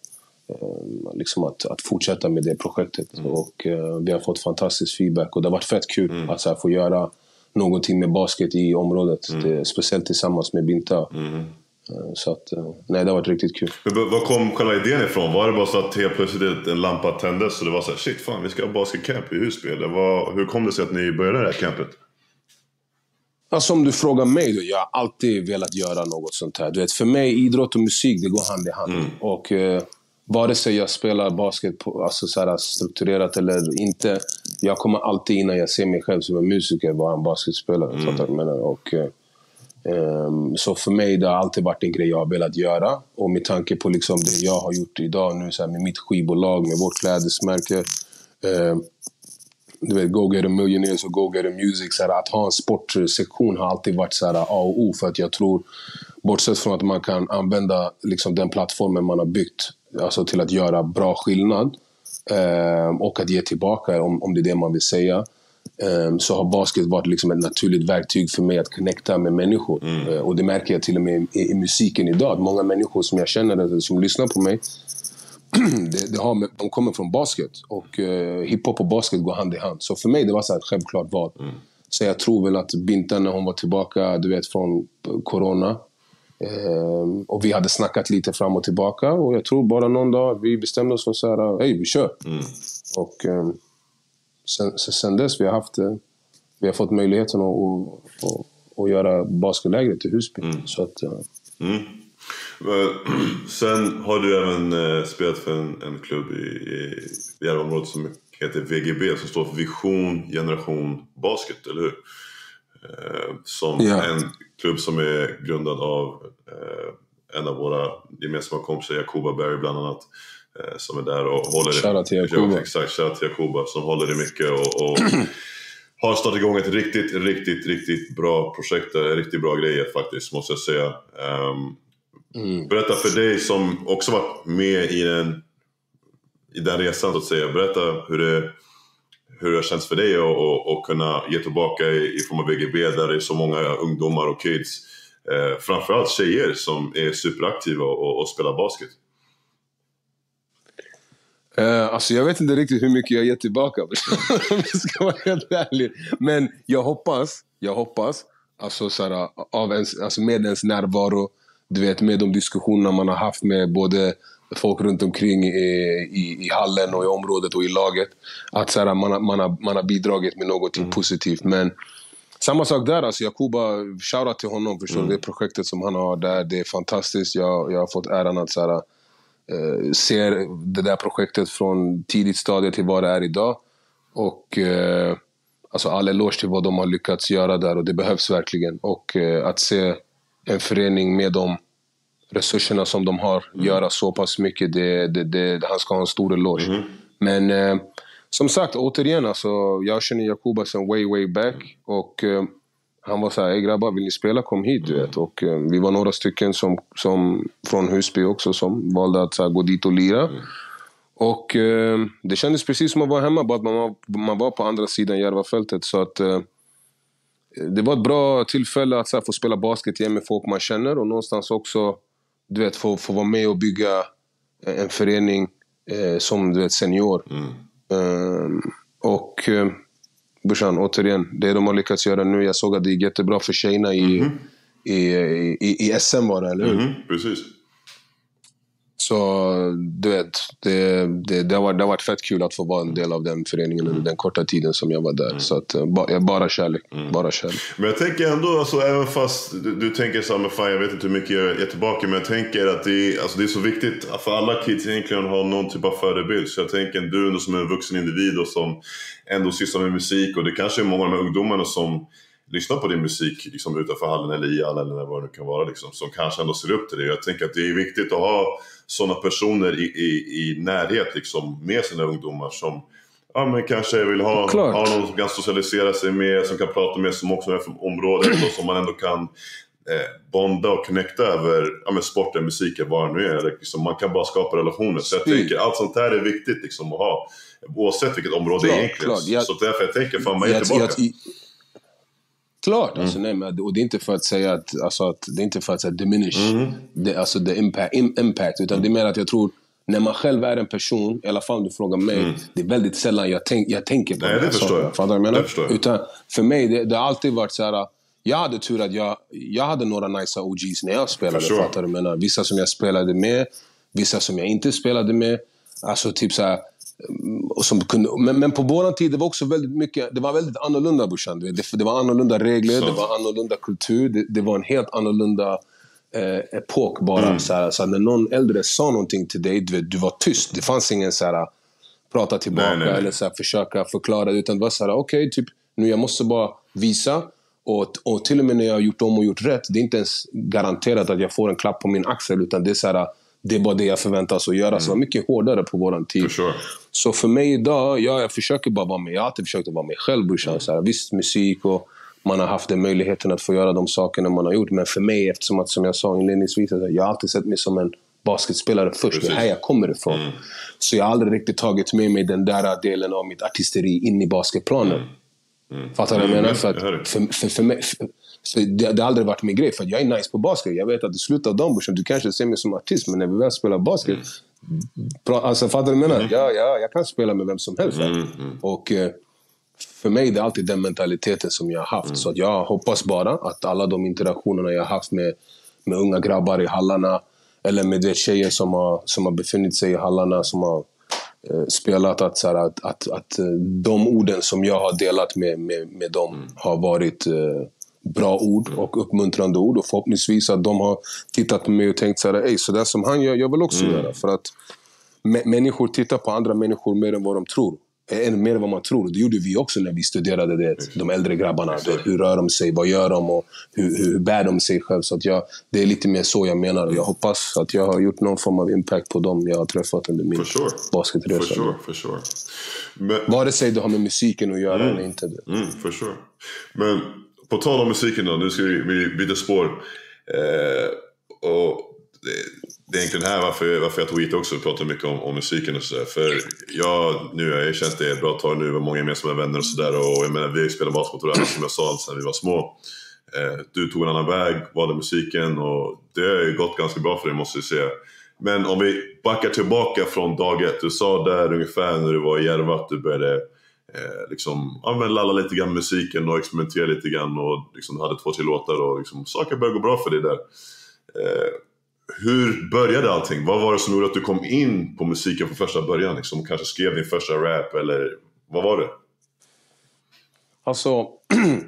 Speaker 2: att fortsätta med det projektet. Och vi har fått fantastisk feedback. Och det har varit fett kul att så här, få göra någonting med basket i området. Speciellt tillsammans med Binta. Så att, nej, det har varit riktigt kul.
Speaker 1: Men var kom själva idén ifrån? Var det bara så att helt plötsligt en lampa tändes och det var så här, shit fan, vi ska ha basketcamp i Husby? Hur kom det sig att ni började det här campet?
Speaker 2: Alltså om du frågar mig då, jag har alltid velat göra något sånt här. Du vet, för mig, idrott och musik, det går hand i hand. Och vare sig jag spelar basket på, alltså så här, strukturerat eller inte, jag kommer alltid innan jag ser mig själv som en musiker vara en basketspelare. Och så för mig det har alltid varit en grej jag har velat göra. Och med tanke på liksom det jag har gjort idag nu så här, med mitt skivbolag, med vårt klädesmärke, du vet, Go Get A Millionaires och Go Get A Music, så här, att ha en sportsektion har alltid varit så här, A och O, för att jag tror, bortsett från att man kan använda liksom den plattformen man har byggt alltså till att göra bra skillnad och att ge tillbaka om det är det man vill säga, så har basket varit liksom ett naturligt verktyg för mig att connecta med människor. Och det märker jag till och med i musiken idag, att många människor som jag känner som lyssnar på mig, de kommer från basket, och hiphop och basket går hand i hand. Så för mig det var så ett självklart val. Så jag tror väl att Binta, när hon var tillbaka, du vet, från corona, och vi hade snackat lite fram och tillbaka, och jag tror bara någon dag vi bestämde oss för så här, hej, vi kör. Och sen dess vi har fått möjligheten att göra basketlägret i Husby. Så att
Speaker 1: sen har du även spelat för en klubb i området som heter VGB, som står för Vision Generation Basket, eller hur? Som en klubb som är grundad av en av våra gemensamma kompisar, Jakoba Berry bland annat, som är där och håller
Speaker 2: shoutout till Jakoba.
Speaker 1: Exakt, shoutout till Jakoba, som håller det mycket och har startat igång ett riktigt bra projekt, riktigt bra grejer faktiskt, måste jag säga. Berätta för dig som också varit med i den resan, så att säga. Berätta hur det känns för dig att kunna ge tillbaka i form av VGB, där det är så många ungdomar och kids, framförallt tjejer, som är superaktiva och spelar basket.
Speaker 2: Alltså jag vet inte riktigt hur mycket jag ger tillbaka, om jag ska vara helt ärlig. Men jag hoppas alltså, så här, alltså med ens närvaro, du vet, med de diskussionerna man har haft med både folk runt omkring i hallen och i området och i laget, att så här, man har bidragit med något positivt. Men samma sak där, alltså Jakoba, shoutout till honom, förstår det projektet som han har där, det är fantastiskt. Jag har fått äran att så här, se det där projektet från tidigt stadie till vad det är idag. Och alltså all eloge till vad de har lyckats göra där, och det behövs verkligen. Och att se en förening med de resurserna som de har göra så pass mycket, han ska ha en stor eloge. Men som sagt, återigen, alltså, jag känner Jakoba sen way back, och han var så här, grabbar, vill ni spela, kom hit, du vet. Och vi var några stycken som från Husby också, som valde att så här, gå dit och lira. Och det kändes precis som att vara hemma, bara att man var på andra sidan Järvafältet. Så att det var ett bra tillfälle att så här, få spela basket igen med folk man känner, och någonstans också, du vet, få vara med och bygga en förening som, du vet, senior. Och Bursan, återigen, det de har lyckats göra nu, jag såg att det är jättebra för tjejerna i SM, var det, eller hur?
Speaker 1: Precis.
Speaker 2: Så du vet, det har varit fett kul att få vara en del av den föreningen under den korta tiden som jag var där. Så att, bara kärlek. Bara kärlek.
Speaker 1: Men jag tänker ändå, alltså, även fast du tänker så här, men fan, jag vet inte hur mycket jag är tillbaka, men jag tänker att det är så viktigt för alla kids egentligen att ha någon typ av förebild. Så jag tänker, du som är en vuxen individ och som ändå sysslar med musik, och det kanske är många av de här ungdomarna som lyssna på din musik liksom, utanför hallen eller i hallen eller vad det kan vara liksom, som kanske ändå ser upp till det. Jag tänker att det är viktigt att ha sådana personer i närhet liksom, med sina ungdomar som men kanske vill ha någon som kan socialisera sig med, som kan prata med, som också är från området och som man ändå kan bonda och connecta över sporten, musiken, vad det nu är. Liksom, man kan bara skapa relationer. Så jag tänker allt sånt här är viktigt liksom, att ha, oavsett vilket område egentligen. Så därför jag tänker, fan, man är tillbaka.
Speaker 2: Klart, alltså, nej, men, och det är inte för att säga att det är inte för att säga diminish the impact, utan det är mer att jag tror när man själv är en person, i alla fall om du frågar mig, det är väldigt sällan jag tänker på
Speaker 1: det förstår jag.
Speaker 2: Fattar du vad jag menar? Utan för mig, det har alltid varit så här, jag hade tur att jag hade några nice OGs när jag spelade, fattar du vad jag menar? Vissa som jag spelade med, vissa som jag inte spelade med, alltså typ så här. Men på våran tid det var också väldigt mycket, det var väldigt annorlunda, brorsan. Det var annorlunda regler, det var annorlunda kultur, det var en helt annorlunda epok bara. Så när någon äldre sa någonting till dig, du var tyst. Det fanns ingen så här prata tillbaka nej. Eller så här, försöka förklara, utan det var så här, okej, typ, nu jag måste bara visa. Och till och med när jag har gjort om och gjort rätt, det är inte ens garanterat att jag får en klapp på min axel, utan det är så här, det är bara det jag förväntas att göra. Så det var mycket hårdare på våran tid.
Speaker 1: Sure. Så
Speaker 2: för mig idag, jag försöker bara vara med. Jag har alltid försökt att vara mig själv, brorsan. Så här, visst, musik och man har haft den möjligheten att få göra de sakerna man har gjort. Men för mig, eftersom att, som jag sa inledningsvis, att jag har alltid sett mig som en basketspelare först. Precis. Det är här jag kommer ifrån. Så jag har aldrig riktigt tagit med mig den där delen av mitt artisteri in i basketplanen. Fattar du vad jag menar? För mig... Så det har aldrig varit min grej, för att jag är nice på basket. Jag vet att i slutet av dagen, du kanske ser mig som artist, men när vi väl spelar basket, alltså fattar du vad jag menar? Jag kan spela med vem som helst. Och för mig är det alltid den mentaliteten som jag har haft. Så att jag hoppas bara att alla de interaktionerna jag har haft med unga grabbar i hallarna, eller med tjejer som har befunnit sig i hallarna, som har spelat, att de orden som jag har delat med dem har varit bra ord och uppmuntrande ord, och förhoppningsvis att de har tittat på mig och tänkt så här, så där som han gör, jag vill också göra. För att människor tittar på andra människor mer än vad de tror. Mer än vad man tror. Det gjorde vi också när vi studerade de äldre grabbarna. Hur rör de sig, vad gör de och hur bär de sig själv. Så att det är lite mer så jag menar. Och jag hoppas att jag har gjort någon form av impact på dem jag har träffat under min basketresa.
Speaker 1: For sure.
Speaker 2: Vare sig det har med musiken att göra eller inte.
Speaker 1: For sure. Men på tal om musiken då, nu ska vi byta spår. Och det är egentligen här varför jag tog hit också och pratade mycket om musiken och sådär. För jag har känt det ett bra tag nu, och många gemensamma vänner och sådär. Och jag menar, vi spelar basket som jag sa sedan vi var små. Du tog en annan väg, valde musiken, och det har ju gått ganska bra för dig, måste jag säga. Men om vi backar tillbaka från dag ett. Du sa där ungefär när du var i Järva att du började liksom lalla lite grann musiken och experimentera lite grann, och liksom hade 2-3 låtar och liksom, saker började gå bra för dig där. Hur började allting? Vad var det som gjorde att du kom in på musiken från första början? Liksom, kanske skrev din första rap, eller vad var det?
Speaker 2: Alltså,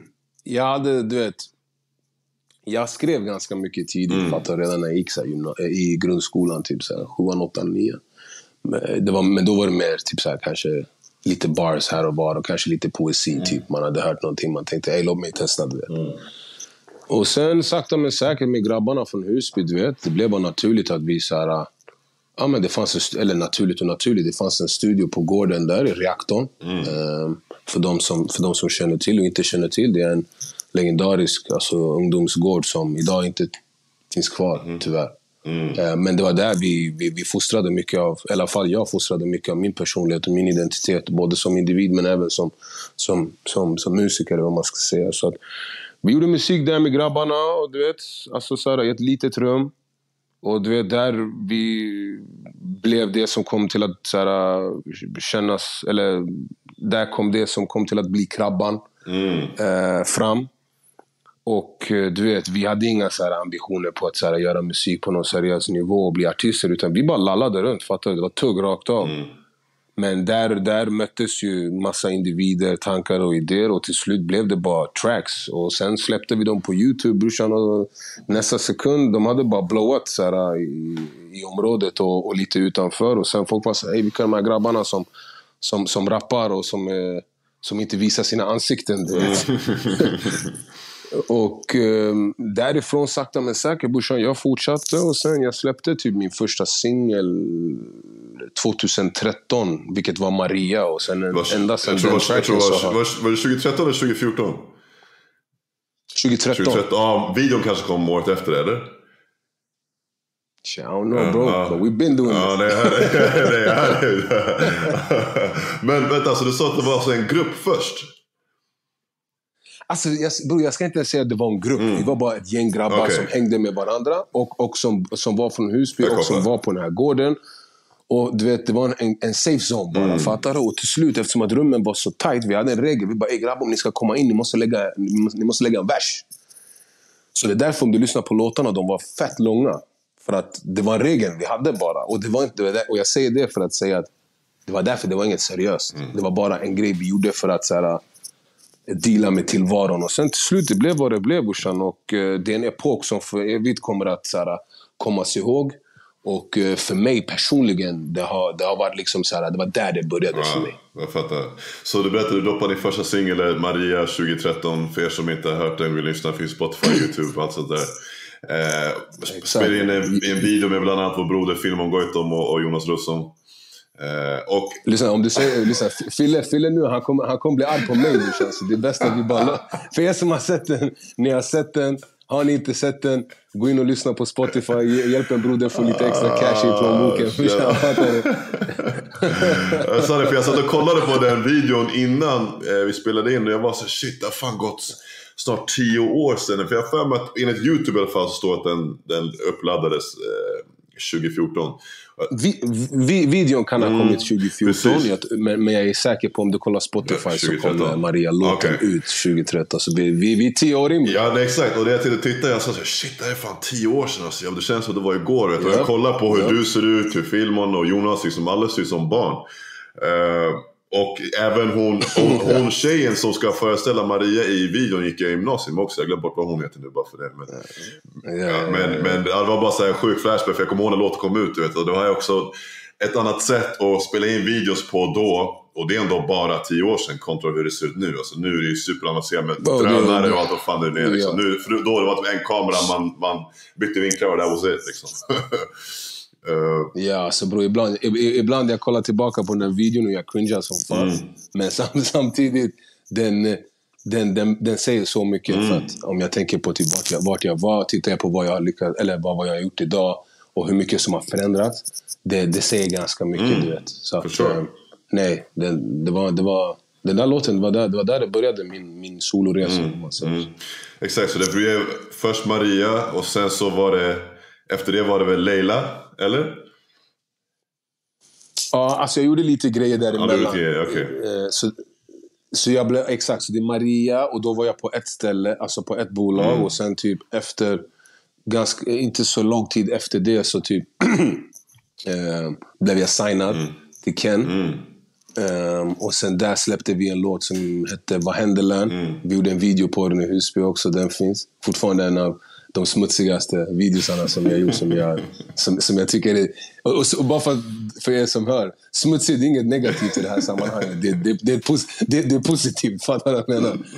Speaker 2: jag skrev ganska mycket tidigt, redan när jag gick i grundskolan, typ 7, 8, 9. Men då var det mer typ kanske lite bars här och var, och kanske lite poesi, typ. Man hade hört någonting, man tänkte, låt mig testa, du vet. Och sen sakta men säkert med grabbarna från Husby, du vet, det blev bara naturligt att vi men det fanns naturligt, det fanns en studio på gården där i Reaktorn. För de som känner till och inte känner till, det är en legendarisk ungdomsgård som idag inte finns kvar, tyvärr. Men det var där vi fostrade mycket av, i alla fall jag fostrade mycket av min personlighet och min identitet, både som individ men även som musiker, vad man ska säga. Så att vi gjorde musik där med grabbarna, och du vet, i ett litet rum. Och du vet, där vi blev det som kom till att kännas, eller där kom det som kom till att bli Krabban fram. Och du vet, vi hade inga så här ambitioner på att så här, göra musik på någon seriös nivå och bli artister, utan vi bara lallade runt, fattar du? Det var tugg rakt av. Men där möttes ju massa individer, tankar och idéer, och till slut blev det bara tracks. Och sen släppte vi dem på YouTube, brorsan, och nästa sekund, de hade bara blowat så här, i området och lite utanför. Och sen folk var så här, vilka är de här grabbarna som rappar och som inte visar sina ansikten. Och därifrån sakta men säkert, brorsan, jag fortsatte, och sen jag släppte typ min första singel 2013, vilket var Maria, och sen ända sen den tracken
Speaker 1: var det 2013 eller 2014?
Speaker 2: 2013.
Speaker 1: Ja, videon kanske kom året efter, eller?
Speaker 2: I don't know, bro, but we've been doing this.
Speaker 1: Det är Men vänta, alltså du sa att det var alltså en grupp först?
Speaker 2: Alltså, jag ska inte säga att det var en grupp. Vi var bara ett gäng grabbar som hängde med varandra, och som var från Husby och som var på den här gården. Och du vet, det var en safe zone bara, fattar du? Och till slut, eftersom att rummen var så tight, vi hade en regel. Vi bara, grabbar, om ni ska komma in, ni måste lägga en vers. Så det är därför, om du lyssnar på låtarna, de var fett långa. För att det var en regel vi hade bara. Och det var inte, och jag säger det för att säga att det var därför det var inget seriöst. Det var bara en grej vi gjorde för att så här, deala med tillvaron. Och sen till slut, det blev vad det blev, brorsan. Och det är en epok som för evigt kommer att så här, kommas ihåg. Och för mig personligen, det har varit liksom så här, det var där det började för mig.
Speaker 1: Jag fattar. Så du berättade, du droppade din första singel Maria 2013. För er som inte har hört den, vill lyssna, finns Spotify, YouTube och allt sånt där. Spelade in en video med bland annat vår broder Filmon Goitom och Jonas Russon. Och
Speaker 2: lyssna, om du säger Fille nu, han kommer bli arg på mig nu, känns det. Det är bäst att vi bara, för er som har sett den, ni har sett den. Har ni inte sett den, gå in och lyssna på Spotify. Hjälp en broder få lite extra cash i plånboken.
Speaker 1: Jag sa det, för jag satt och kollade på den videon innan vi spelade in, och jag var så shit, det har fan gått snart 10 år sedan. För jag har för mig att enligt YouTube i alla fall så står att den uppladdades 2014.
Speaker 2: Videon kan ha kommit 2014, men jag är säker på, om du kollar Spotify så kommer Maria låten ut 2013. Så vi är 10 år in.
Speaker 1: Ja, det är exakt. Och det jag tittade, jag sa så shit, det är fan 10 år sedan. Alltså. Det känns som det var igår. Vet du? Jag kollar på hur du ser ut, hur Filmon och Jonas liksom, alla ser ut som barn. Och även hon tjejen som ska föreställa Maria i videon gick jag i gymnasium också. Jag glömde bort vad hon heter nu bara för det. Men det var bara så här sjuk flashback, för jag kommer ihåg när låten kom ut, du vet. Och det var också ett annat sätt att spela in videos på då. Och det är ändå bara 10 år sedan kontra hur det ser ut nu. Alltså nu är det ju superavancerat med drönare och allt vad fan det är liksom. Nu, för då det var en kamera, man bytte vinklar och där was it liksom.
Speaker 2: Ja, så bro, ibland jag kollar tillbaka på den här videon och jag cringear som fan. Men samtidigt den säger så mycket. För att om jag tänker på typ vart jag var, tittar jag på vad jag har lyckats, eller vad jag har gjort idag och hur mycket som har förändrats, det säger ganska mycket, du vet. Så att, nej, det var den där låten, det var där det började min soloresa.
Speaker 1: Exakt, så det blev först Maria och sen så var det, efter det var det väl Leila, eller?
Speaker 2: Ja, alltså jag gjorde lite grejer däremellan. Så jag blev, exakt, så det är Maria, och då var jag på ett ställe, alltså på ett bolag, och sen typ efter, inte så lång tid efter det, så typ blev jag signad till Ken. Och sen där släppte vi en låt som hette Vad händer lön? Vi gjorde en video på den i Husby också, den finns fortfarande en av de smutsigaste videosarna som jag gjort, som jag tycker är, och bara för er som hör, smutsigt är inget negativt i det här sammanhanget, det är positivt, fattar du vad jag menar?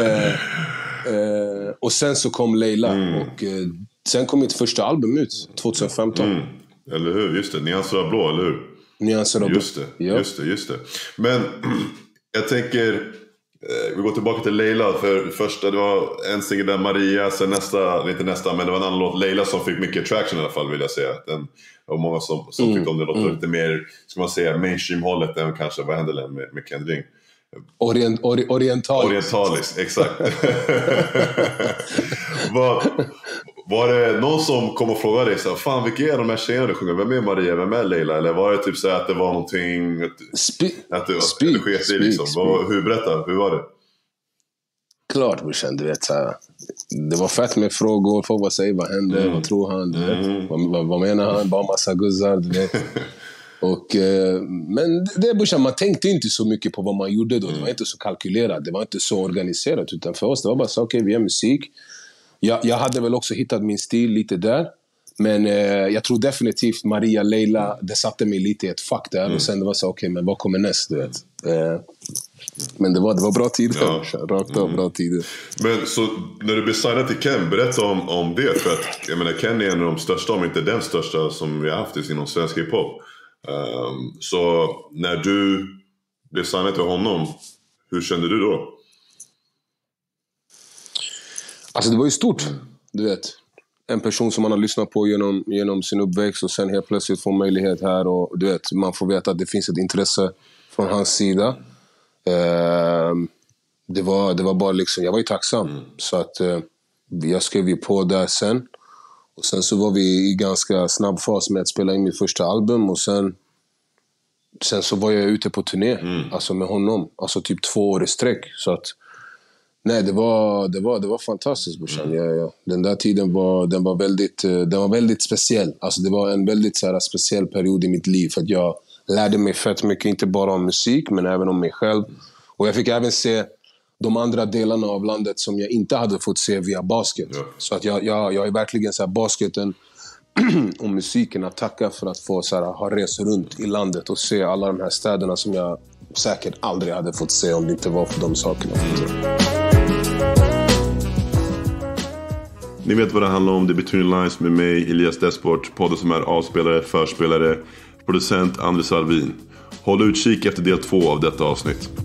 Speaker 2: Och sen så kom Leila, och sen kom mitt första album ut 2015.
Speaker 1: Eller hur, just det, Nyanser av blå, eller hur?
Speaker 2: Nyanser av blå.
Speaker 1: Just det. Men jag tänker, vi går tillbaka till Leila. För första, det var en singel där Maria, sen inte nästa, men det var en annan låt, Leila, som fick mycket traction i alla fall, vill jag säga. Det var många som tyckte om det, låter lite mer, ska man säga, mainstream-hållet än kanske Vad händer med Kendring. Orientalis, exakt. Var det någon som kom och frågade dig så, fan, vilka är de här tjejerna du sjunger? Vem är Maria, vem är Leila? Eller var det typ så att det var någonting att det sket i liksom? Hur, berätta, hur var det?
Speaker 2: klart brorsan, du vet så här, det var fett med frågor, folk vad säger, vad händer, vad tror han, du vet, vad menar han, bara massa guzzar, du vet. Och, men det brorsan, man tänkte inte så mycket på vad man gjorde då, det var inte så kalkylerat, det var inte så organiserat, utan för oss det var bara så, okej, vi gör musik. Jag hade väl också hittat min stil lite där. Men jag tror definitivt Maria, Leila, det satte mig lite i ett fack där. Och sen det var så, okej, men vad kommer näst, du vet? Men det var bra tider, rakt av bra tider.
Speaker 1: Men så när du blev signad till Ken, berätta om det. För att jag menar, Ken är en av de största, om inte den största som vi har haft inom svensk hiphop. Så när du blev signad till honom, hur kände du då?
Speaker 2: Alltså det var ju stort, du vet. En person som man har lyssnat på genom sin uppväxt och sen helt plötsligt får möjlighet här och du vet, man får veta att det finns ett intresse från hans sida. Det var bara liksom, jag var ju tacksam. Så att jag skrev ju på där sen. Och sen så var vi i ganska snabb fas med att spela in mitt första album och sen så var jag ute på turné, alltså med honom, alltså typ 2 år i sträck. Så att nej, det var fantastiskt, brorsan. Den där tiden var väldigt speciell. Alltså det var en väldigt så här, speciell period i mitt liv. För att jag lärde mig fett mycket, inte bara om musik, men även om mig själv. Och jag fick även se de andra delarna av landet som jag inte hade fått se via basket. Ja. Så att jag är verkligen så här, basketen och musiken att tacka för att få så här, ha rest runt i landet och se alla de här städerna som jag säkert aldrig hade fått se om det inte var för de sakerna.
Speaker 1: Ni vet vad det handlar om. Det är Between Lines med mig, Elias Desport. Podden som är avspelare, förspelare, producent Andres Alvin. Håll utkik efter del 2 av detta avsnitt.